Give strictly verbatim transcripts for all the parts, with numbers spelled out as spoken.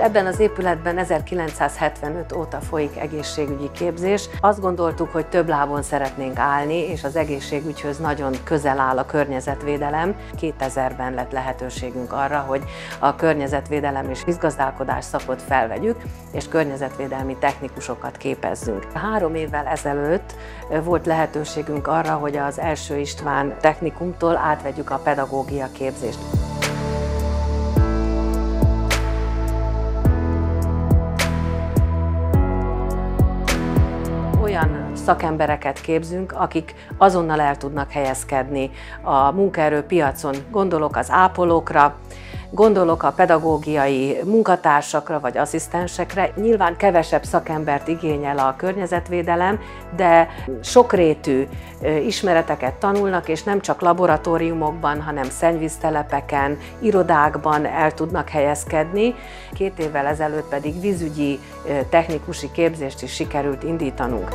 Ebben az épületben ezerkilencszázhetvenöt óta folyik egészségügyi képzés. Azt gondoltuk, hogy több lábon szeretnénk állni, és az egészségügyhöz nagyon közel áll a környezetvédelem. kétezerben lett lehetőségünk arra, hogy a környezetvédelem és vízgazdálkodás szakot felvegyük, és környezetvédelmi technikusokat képezzünk. Három évvel ezelőtt volt lehetőségünk arra, hogy az Első István Technikumtól átvegyük a pedagógia képzést. Olyan szakembereket képzünk, akik azonnal el tudnak helyezkedni a munkaerőpiacon. Gondolok az ápolókra, gondolok a pedagógiai munkatársakra vagy asszisztensekre. Nyilván kevesebb szakembert igényel a környezetvédelem, de sokrétű ismereteket tanulnak, és nem csak laboratóriumokban, hanem szennyvíztelepeken, irodákban el tudnak helyezkedni. Két évvel ezelőtt pedig vízügyi technikusi képzést is sikerült indítanunk.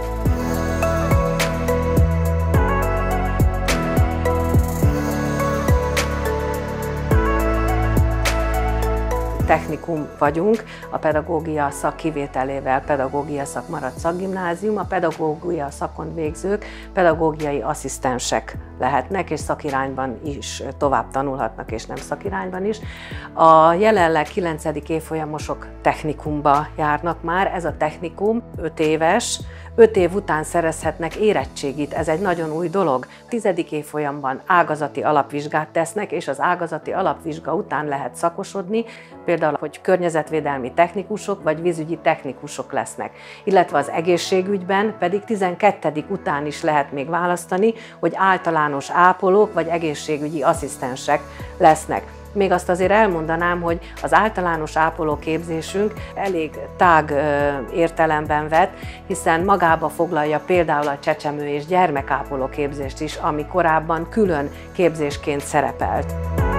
Technikum vagyunk, a pedagógia szak kivételével pedagógia szak maradt szakgimnázium, a pedagógia szakon végzők pedagógiai asszisztensek lehetnek, és szakirányban is tovább tanulhatnak, és nem szakirányban is. A jelenleg kilencedik évfolyamosok technikumba járnak már, ez a technikum öt éves, öt év után szerezhetnek érettségit, ez egy nagyon új dolog. Tizedik évfolyamban ágazati alapvizsgát tesznek, és az ágazati alapvizsga után lehet szakosodni, például, hogy környezetvédelmi technikusok vagy vízügyi technikusok lesznek. Illetve az egészségügyben pedig tizenkettedik után is lehet még választani, hogy általános ápolók vagy egészségügyi asszisztensek lesznek. Még azt azért elmondanám, hogy az általános ápolóképzésünk elég tág értelemben vett, hiszen magába foglalja például a csecsemő és gyermekápoló képzést is, ami korábban külön képzésként szerepelt.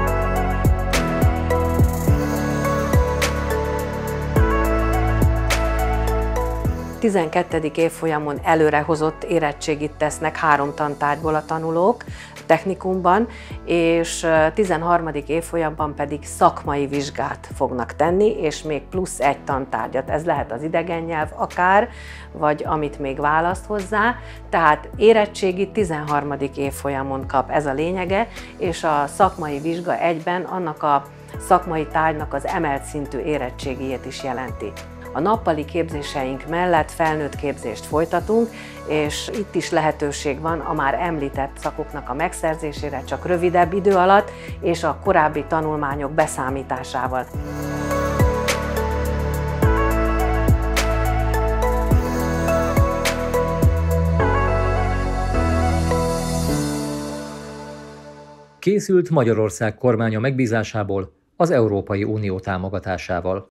tizenkettedik évfolyamon előrehozott érettségit tesznek három tantárgyból a tanulók technikumban, és tizenharmadik évfolyamban pedig szakmai vizsgát fognak tenni, és még plusz egy tantárgyat. Ez lehet az idegen nyelv akár, vagy amit még választ hozzá. Tehát érettségi tizenharmadik évfolyamon kap, ez a lényege, és a szakmai vizsga egyben annak a szakmai tárgynak az emelt szintű érettségijét is jelenti. A nappali képzéseink mellett felnőtt képzést folytatunk, és itt is lehetőség van a már említett szakoknak a megszerzésére, csak rövidebb idő alatt, és a korábbi tanulmányok beszámításával. Készült Magyarország kormánya megbízásából az Európai Unió támogatásával.